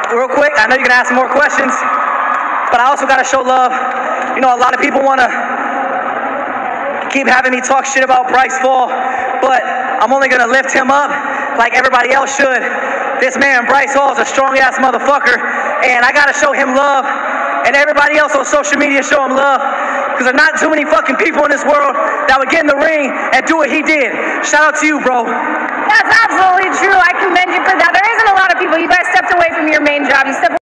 Real quick, I know you're gonna ask more questions, but I also gotta show love. You know, a lot of people wanna keep having me talk shit about Bryce Hall, but I'm only gonna lift him up like everybody else should. This man, Bryce Hall, is a strong-ass motherfucker, and I gotta show him love, and everybody else on social media show him love, because there's not too many fucking people in this world that would get in the ring and do what he did. Shout out to you, bro. That's absolutely true. I commend you for that. There isn't a lot of people. You guys stepped away from your main job. You stepped